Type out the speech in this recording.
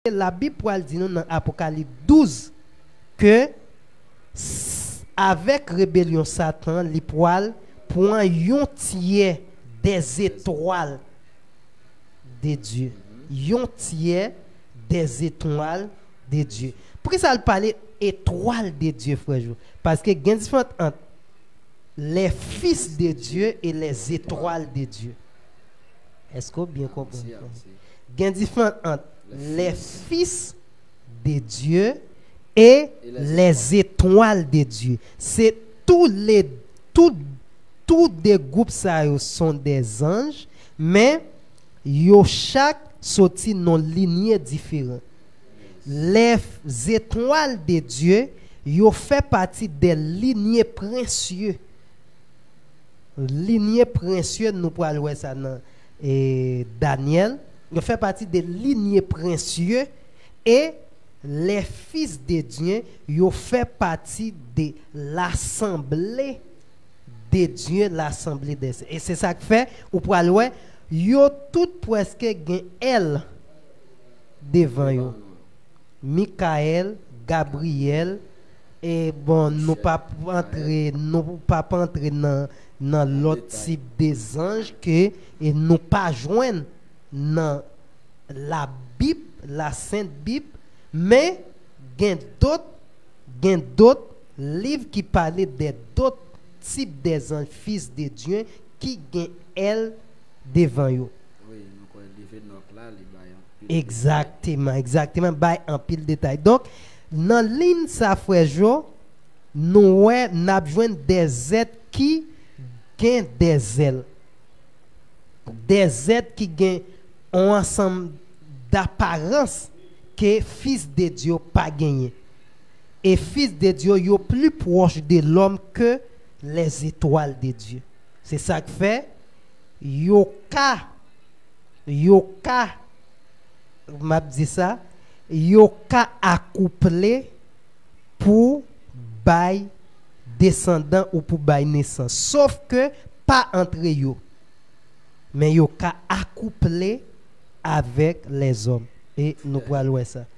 La Bible dit nous dans Apocalypse 12 que avec rébellion Satan, il poil point yon tiers des étoiles de Dieu. Yon tiers des étoiles de Dieu. Pourquoi ça parle étoiles de Dieu, frère? Parce que il y a une différence entre les fils de Dieu et les étoiles de Dieu. Est-ce que vous bien comprenez? Il y a une différence entre les fils de Dieu et les étoiles de Dieu. C'est tous des groupes ça sont des anges, mais yo chaque sorti dans lignée différente. Les étoiles de Dieu, yo fait partie des lignées précieuses. Lignées précieuses, nous pourrons voir ça dans Daniel. Yo fait partie des lignées précieuses et les fils de Dieu, yo fait partie de l'assemblée de Dieu, l'assemblée des saints. Et c'est ça que fait, ou pour aller, yo tout presque gen elle devant yo. Michael, Gabriel, et bon, nous pas entrer dans l'autre type des anges que et nous pas joindre dans la Bible, la Sainte Bible, mais il y a d'autres livres qui parlent d'autres types des anges, fils de Dieu, qui ont elle devant eux. Oui, exactement, by en pile détail. Donc, dans ligne ça frère Jo, nous avons des êtres qui ont des ailes. Des êtres qui ont un ensemble d'apparence que fils de Dieu pas gagné. Et fils de Dieu est plus proche de l'homme que les étoiles de Dieu. C'est ça que fait yoka m'a dit ça yoka accouplé pour bail descendant ou pour bail naissance, sauf que pas entre eux, mais yoka accouplé avec les hommes. Et nous pourrons voir ça.